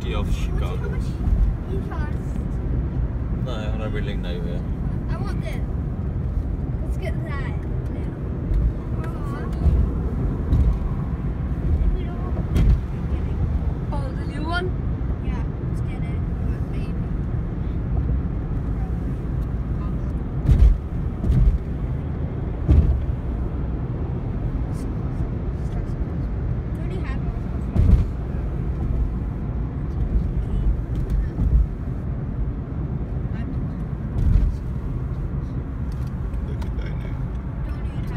city of How Chicago. much you cost? No, I don't really know yet. I want this. Let's get that.